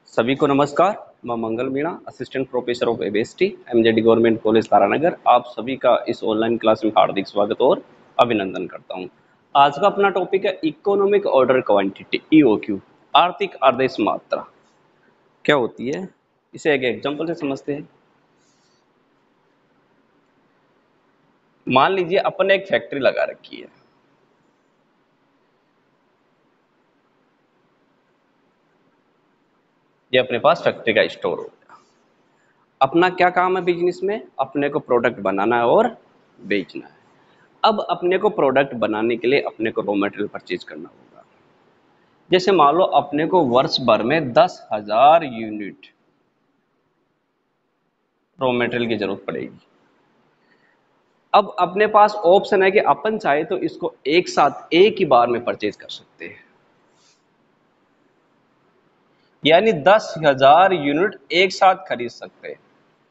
सभी को नमस्कार। मैं Mangal Meena, assistant professor of ABST, MJD government college Taranagar, आप सभी का इस ऑनलाइन क्लास में हार्दिक स्वागत और अभिनंदन करता हूं। आज का अपना टॉपिक है इकोनॉमिक ऑर्डर क्वांटिटी, ईओक्यू, आर्थिक आदेश मात्रा क्या होती है, इसे एक एग्जांपल से समझते हैं। मान लीजिए अपन ने एक फैक्ट्री लगा रखी है। ये अपने पास फैक्ट्री का स्टोर हो गया। अपना क्या काम है बिजनेस में? अपने को प्रोडक्ट बनाना है और बेचना है। अब अपने को प्रोडक्ट बनाने के लिए अपने को रॉ मटेरियल परचेज करना होगा। जैसे मान लो अपने को वर्ष भर में 10,000 यूनिट रॉ मटेरियल की जरूरत पड़ेगी। अब अपने पास ऑप्शन है कि अपन चाहे तो इसको एक साथ एक ही बार में परचेज कर सकते हैं, यानी 10,000 यूनिट एक साथ खरीद सकते हैं।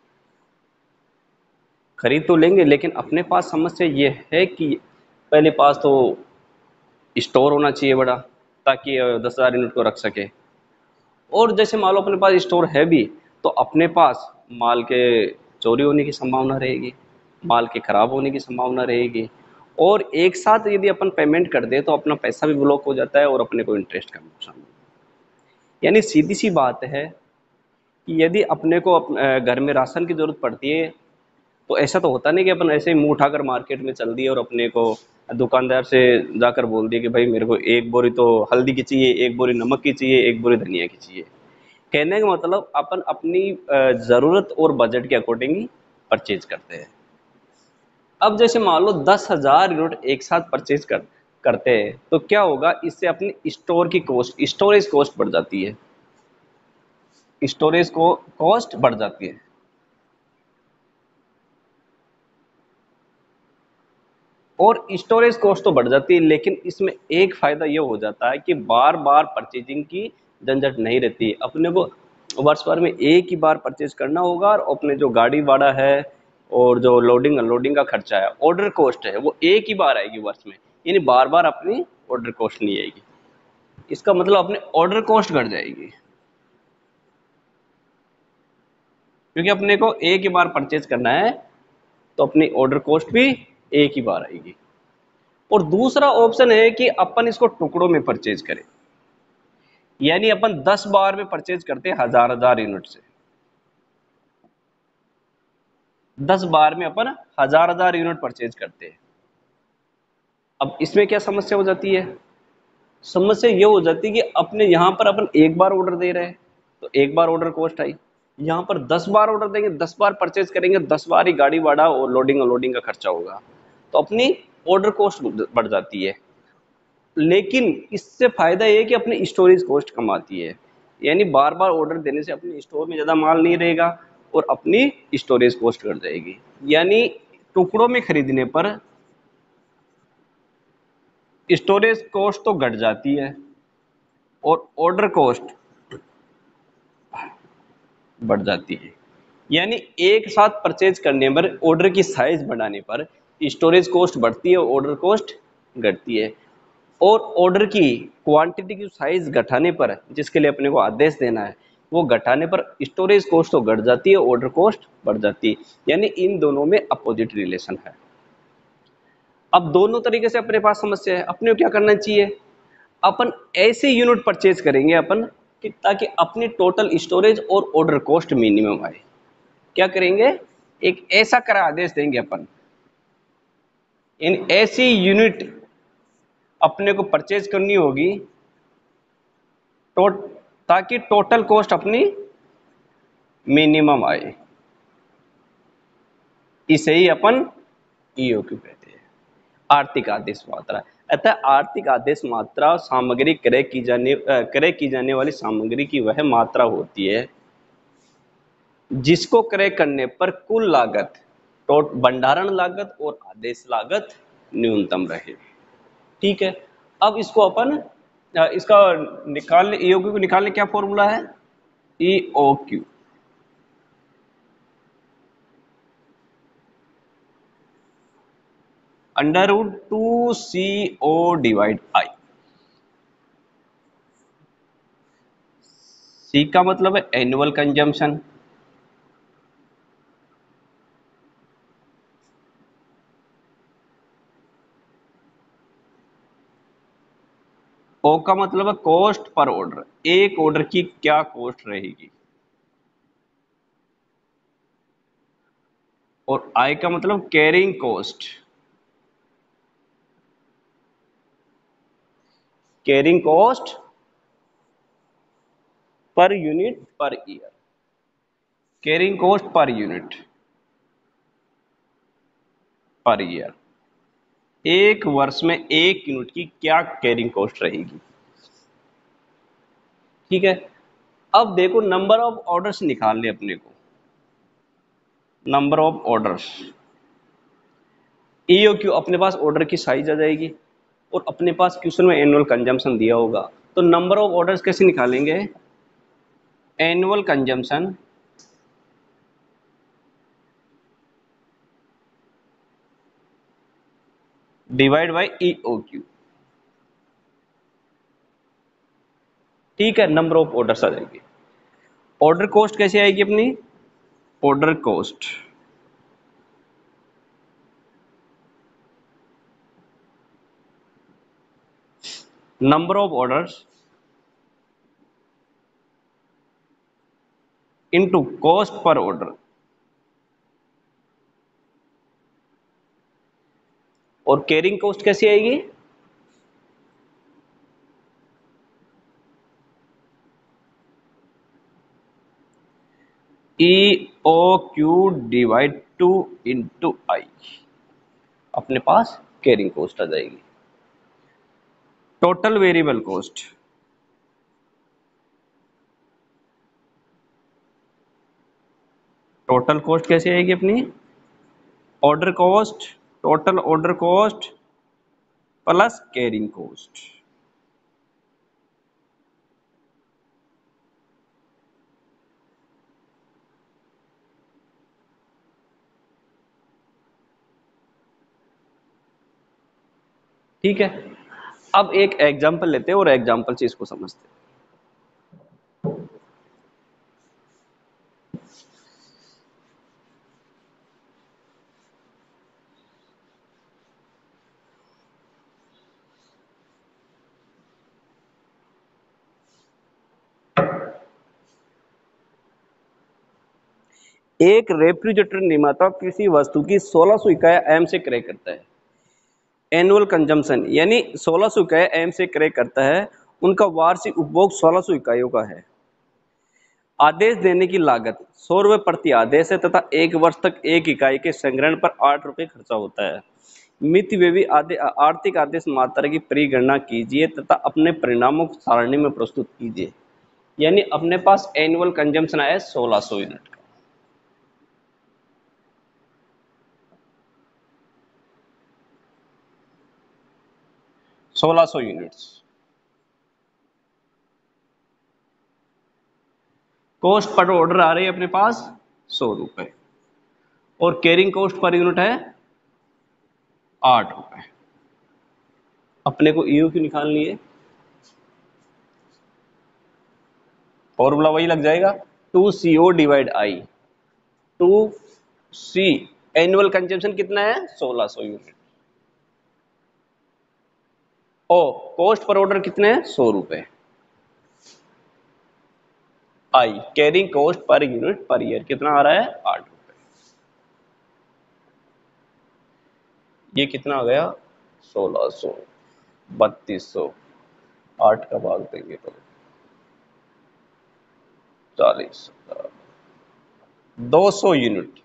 खरीद तो लेंगे, लेकिन अपने पास समस्या ये है कि पहले पास तो स्टोर होना चाहिए बड़ा, ताकि 10,000 यूनिट को रख सके। और जैसे मान लो अपने पास स्टोर है भी, तो अपने पास माल के चोरी होने की संभावना रहेगी, माल के खराब होने की संभावना रहेगी। और एक साथ यदि अपन पेमेंट कर दे तो अपना पैसा भी ब्लॉक हो जाता है और अपने को इंटरेस्ट का नुकसान। यानी सीधी सी बात है कि यदि अपने को घर में राशन की जरूरत पड़ती है, तो ऐसा तो होता नहीं कि अपन ऐसे ही मुंह उठाकर मार्केट में चल दिए और अपने को दुकानदार से जाकर बोल दिए कि भाई मेरे को एक बोरी तो हल्दी की चाहिए, एक बोरी नमक की चाहिए, एक बोरी धनिया की चाहिए। कहने का मतलब अपन अपनी ज़रूरत और बजट के अकॉर्डिंग ही परचेज करते हैं। अब जैसे मान लो 10,000 यूनिट एक साथ परचेज करते हैं, तो क्या होगा, इससे अपनी स्टोर की कॉस्ट, स्टोरेज कॉस्ट बढ़ जाती है। स्टोरेज को कॉस्ट बढ़ जाती है। और स्टोरेज कॉस्ट तो बढ़ जाती है, लेकिन इसमें एक फायदा ये हो जाता है कि बार बार परचेजिंग की झंझट नहीं रहती। अपने को वर्ष भर में एक ही बार परचेज करना होगा, और अपने जो गाड़ी भाड़ा है और जो लोडिंग अनलोडिंग का खर्चा है, ऑर्डर कॉस्ट है, वो एक ही बार आएगी वर्ष में, यानी बार बार अपनी ऑर्डर कॉस्ट नहीं आएगी। इसका मतलब अपने ऑर्डर कॉस्ट घट जाएगी, क्योंकि अपने को एक ही बार परचेज करना है, तो अपनी ऑर्डर कॉस्ट भी एक ही बार आएगी। और दूसरा ऑप्शन है कि अपन इसको टुकड़ों में परचेज करें, यानी अपन 10 बार में परचेज करते हैं, हजार हजार यूनिट से। 10 बार में अपन हजार हजार यूनिट परचेज करते हैं। अब इसमें क्या समस्या हो जाती है? समस्या ये हो जाती है कि अपने यहां पर अपन एक बार ऑर्डर दे रहे हैं, तो एक बार ऑर्डर कॉस्ट आई। यहां पर 10 बार ऑर्डर देंगे, 10 बार परचेज करेंगे, 10 बार ही गाड़ी भाड़ा और लोडिंग अनलोडिंग का खर्चा होगा, तो अपनी ऑर्डर कॉस्ट बढ़ जाती है। लेकिन इससे फायदा ये है कि अपनी स्टोरेज कॉस्ट कम आती है, यानी बार बार ऑर्डर देने से अपने स्टोर में ज़्यादा माल नहीं रहेगा और अपनी स्टोरेज कॉस्ट घट जाएगी। यानी टुकड़ों में खरीदने पर स्टोरेज कॉस्ट तो घट जाती है और ऑर्डर कॉस्ट बढ़ जाती है। यानी एक साथ परचेज करने पर, ऑर्डर की साइज बढ़ाने पर स्टोरेज कॉस्ट बढ़ती है, ऑर्डर कॉस्ट घटती है। और ऑर्डर की क्वांटिटी की साइज घटाने पर, जिसके लिए अपने को आदेश देना है, वो घटाने पर स्टोरेज कॉस्ट तो घट जाती है, ऑर्डर कॉस्ट बढ़ जाती है। यानी इन दोनों में अपोजिट रिलेशन है। अब दोनों तरीके से अपने पास समस्या है। अपने को क्या करना चाहिए? अपन ऐसे यूनिट परचेज करेंगे अपन कि ताकि अपनी टोटल स्टोरेज और ऑर्डर कॉस्ट मिनिमम आए। क्या करेंगे? एक ऐसा कर आदेश देंगे अपन, इन ऐसी यूनिट अपने को परचेज करनी होगी तो, ताकि टोटल कॉस्ट अपनी मिनिमम आए। इसे ही अपन ईओक्यू कहते हैं, आर्थिक आदेश मात्रा। अतः आर्थिक आदेश मात्रा सामग्री क्रय की जाने वाली सामग्री की वह मात्रा होती है जिसको क्रय करने पर कुल लागत, भंडारण लागत और आदेश लागत न्यूनतम रहे। ठीक है। अब इसको अपन इसका निकालने, ईओक्यू को निकालने क्या फॉर्मूला है? EOQ √2CO/I। सी का मतलब है एनुअल कंजम्पशन। ओ का मतलब है कॉस्ट पर ऑर्डर, एक ऑर्डर की क्या कॉस्ट रहेगी। और आई का मतलब carrying cost, carrying cost per unit per year, carrying cost per unit per year, एक वर्ष में एक यूनिट की क्या कैरिंग कॉस्ट रहेगी। ठीक है, अब देखो नंबर ऑफ ऑर्डर्स निकालने अपने को, नंबर ऑफ ऑर्डर्स, ईओक्यू अपने पास ऑर्डर की साइज आ जाएगी, और अपने पास क्वेश्चन में एनुअल कंजम्पशन दिया होगा, तो नंबर ऑफ ऑर्डर्स कैसे निकालेंगे, annual consumption divide by EOQ. ठीक है, नंबर ऑफ ऑर्डर्स आ जाएगी। ऑर्डर कॉस्ट कैसे आएगी अपनी, order cost number of orders into cost per order, और कैरिंग कॉस्ट कैसे आएगी, E O Q divide two into I, अपने पास कैरिंग कॉस्ट आ जाएगी। Total variable cost, total cost कैसे आएगी अपनी, order cost, total order cost plus carrying cost. ठीक है, अब एक एग्जांपल लेते हैं और एग्जांपल से इसको समझते हैं। एक रेफ्रिजरेटर निर्माता किसी वस्तु की 1600 इकाई एम से क्रय करता है, एनुअल कंजम्पशन यानी 1600 इकाई एम से क्रय करता है, उनका वार्षिक उपभोग 1600 इकाइयों का है। आदेश देने की लागत 100 रुपये प्रति आदेश है, तथा एक वर्ष तक एक इकाई के संग्रहण पर 8 रुपये खर्चा होता है। मितव्ययी आर्थिक आदेश मात्रा की परिगणना कीजिए तथा अपने परिणामों को सारणी में प्रस्तुत कीजिए। यानी अपने पास एनुअल कंजम्पशन आया 1600 यूनिट का। 1600 यूनिट्स, कॉस्ट पर ऑर्डर आ रही है अपने पास 100 रुपए, और कैरिंग कॉस्ट पर यूनिट है 8 रुपए। अपने को ईओ की निकालनी है, फॉर्मूला वही लग जाएगा, 2CO डिवाइड आई, 2C, एनुअल कंजम्पशन कितना है 1600 unit, O cost per order कितने हैं 100 रुपए, I carrying cost per unit per year कितना आ रहा है 8 रुपए। ये कितना आ गया 1600, 3200, 8 का भाग देंगे तो 40, 200 यूनिट।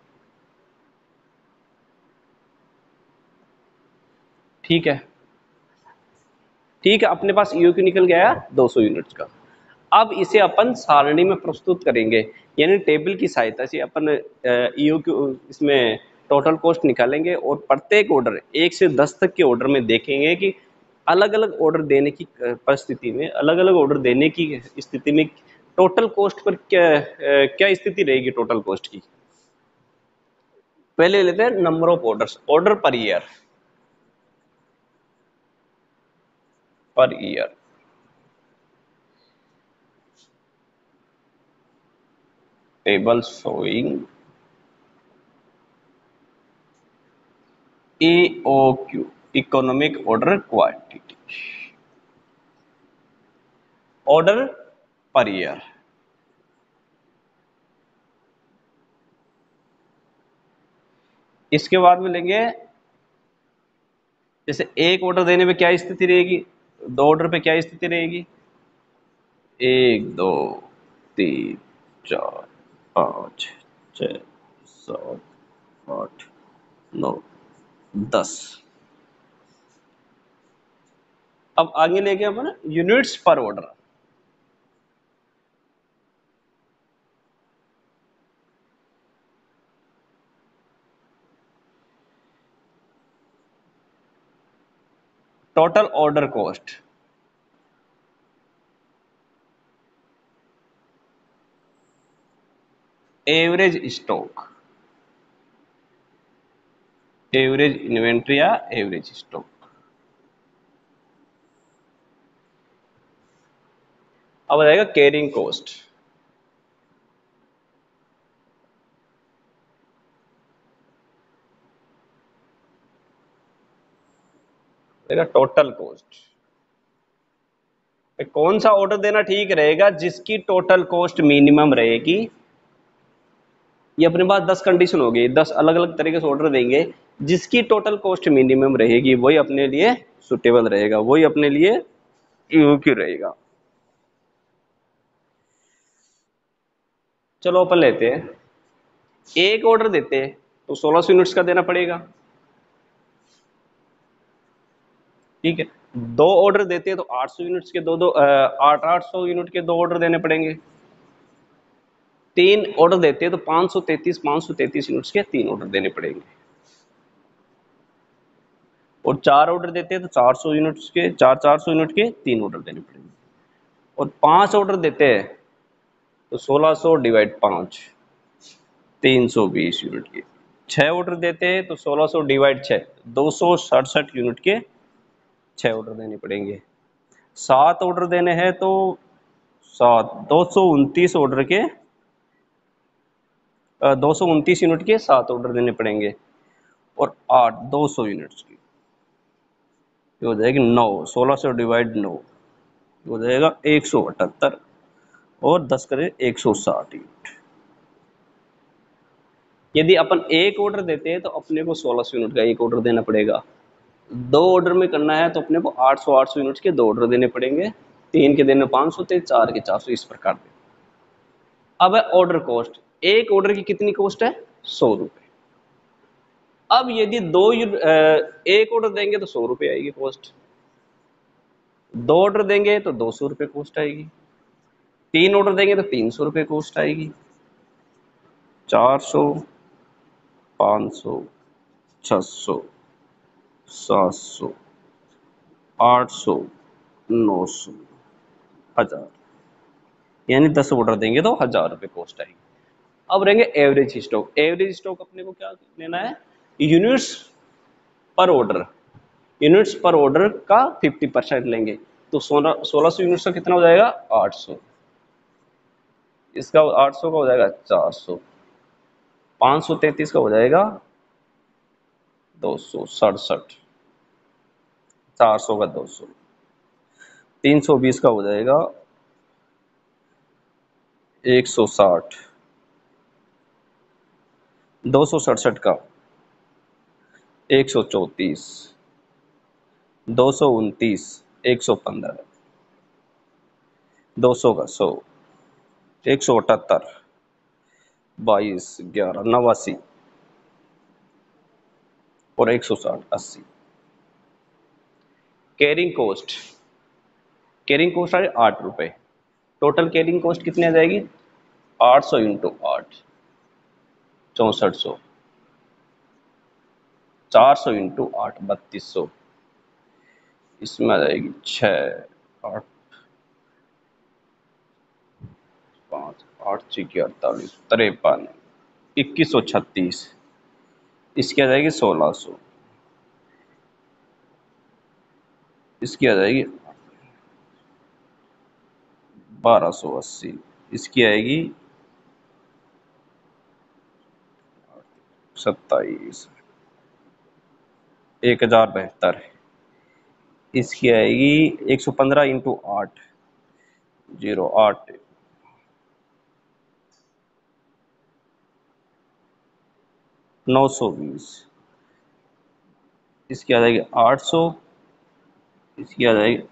ठीक है, ठीक है, अपने पास ईओ क्यू निकल गया 200 यूनिट्स का। अब इसे अपन सारणी में प्रस्तुत करेंगे, यानी टेबल की सहायता से अपन ईओ क्यू इसमें टोटल कॉस्ट निकालेंगे, और प्रत्येक ऑर्डर 1 से 10 तक के ऑर्डर में देखेंगे कि अलग अलग ऑर्डर देने की परिस्थिति में, अलग अलग ऑर्डर देने की स्थिति में टोटल कॉस्ट पर क्या स्थिति रहेगी टोटल कॉस्ट की। पहले लेते हैं number of orders, order per year, per year table showing EOQ, economic order quantity, order per year. इसके बाद में लेंगे जैसे एक ऑर्डर देने में क्या स्थिति रहेगी, दो ऑर्डर पे क्या स्थिति रहेगी, 1 2 3 4 5 6 7 8 9 10। अब आगे लेके अपन units per order. Total order cost, average stock, average inventory या एवरेज स्टॉक। अब आ जाएगा कैरिंग कॉस्ट, टोटल कॉस्ट। कौन सा ऑर्डर देना ठीक रहेगा जिसकी टोटल कॉस्ट मिनिमम रहेगी। ये अपने पास 10 कंडीशन हो गई, 10 अलग अलग तरीके से ऑर्डर देंगे, जिसकी टोटल कॉस्ट मिनिमम रहेगी वही अपने लिए सुटेबल रहेगा, वही अपने लिए यूक्यू रहेगा। चलो अपन लेते हैं, एक ऑर्डर देते हैं तो 1600 यूनिट्स का देना पड़ेगा, ठीक है। दो ऑर्डर देते हैं तो 800 यूनिट्स के दो दो 800 यूनिट के दो ऑर्डर देने पड़ेंगे। तीन ऑर्डर देते हैं तो 533 यूनिट्स के तीन ऑर्डर देने पड़ेंगे। और चार ऑर्डर देते हैं तो 400 यूनिट्स के 400 यूनिट के तीन ऑर्डर देने पड़ेंगे। और पांच ऑर्डर देते हैं तो 1600 डिवाइड 5 320 यूनिट के। छह ऑर्डर देते हैं तो 1600 डिवाइड 6 267 यूनिट के छह ऑर्डर देने पड़ेंगे। सात ऑर्डर देने हैं तो सात 229 ऑर्डर के 229 यूनिट के सात ऑर्डर देने पड़ेंगे। और आठ 200 यूनिट्स की, ये हो जाएगी 9, 1600 डिवाइड 9 हो जाएगा 178। और 10 करें 160 यूनिट। यदि अपन एक ऑर्डर देते हैं तो अपने को 1600 यूनिट का एक ऑर्डर देना पड़ेगा। दो ऑर्डर में करना है तो अपने को 800 यूनिट के दो ऑर्डर देने पड़ेंगे। तीन के देने 500 थे, चार के 400, इस प्रकार से। अब है ऑर्डर कॉस्ट, एक ऑर्डर की कितनी कॉस्ट है, 100 रुपए। अब यदि एक ऑर्डर देंगे तो 100 रुपए आएगी कॉस्ट, दो ऑर्डर देंगे तो 200 रुपए कॉस्ट आएगी, तीन ऑर्डर देंगे तो 300 रुपए कॉस्ट आएगी, 400, 500, 600, 700, 800, 900, 1000, यानी 10 ऑर्डर देंगे तो 1000 रुपए कॉस्ट आएगी। अब रहेंगे एवरेज स्टॉक। एवरेज स्टॉक अपने को क्या लेना है, units per order, units per order का 50% लेंगे। तो 1600 यूनिट्स का कितना हो जाएगा, 800। इसका 800 का हो जाएगा 400, 533 का हो जाएगा 267, 400 का 200, 320 का हो जाएगा 160, 267 का 134, 229, 115, 200 का 100, 178, 22, 11, 89 और 160, 80। कैरिंग कॉस्ट, कैरिंग कॉस्ट आ रही 8 रुपए। टोटल कैरिंग कॉस्ट कितनी आ जाएगी, 800 इंटू 8 6400, 400 इंटू 8 3200, इसमें आ जाएगी 6 8 5 8 6 48 53 2136, इसकी आ जाएगी 1600, इसकी आ जाएगी 1280, इसकी आएगी 27, 1072, इसकी आएगी 115 इंटू 8, 08, 920, इसकी आ जाएगी 800, इसकी आ जाएगी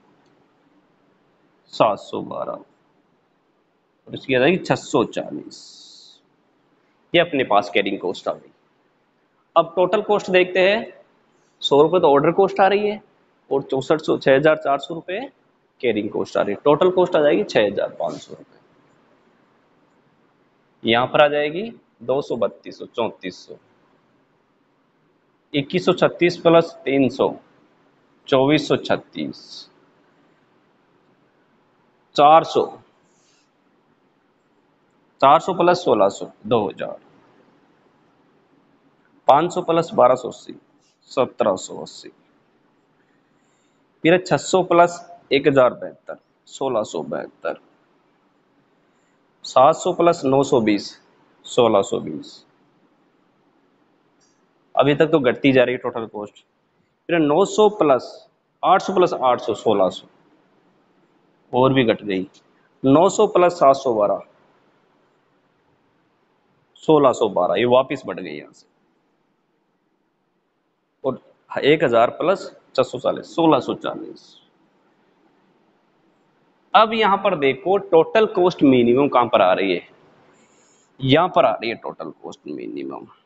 712 और इसकी आ जाएगी 640। ये अपने पास कैरिंग कॉस्ट आ गई। अब टोटल कॉस्ट देखते हैं। 100 रुपये तो ऑर्डर कॉस्ट आ रही है और 6,400 कैरिंग कॉस्ट आ रही है। टोटल कॉस्ट आ जाएगी 6,500 रुपये। यहाँ पर आ जाएगी 232, 3400, 2136 प्लस 300, 2436, 400, 400 प्लस 1600, 2000, 500 प्लस 1280, 1780, फिर 600 प्लस 1072, 1672, 700 प्लस 920, 1620। अभी तक तो घटती जा रही है टोटल कॉस्ट। फिर 900 प्लस 800 प्लस 800, 1600 और भी घट गई। 900 प्लस 712, 1612, ये वापिस बढ़ गई यहाँ से। और 1000 प्लस 440, 1640। अब यहां पर देखो टोटल कॉस्ट मिनिमम कहां पर आ रही है, यहां पर आ रही है टोटल कॉस्ट मिनिमम।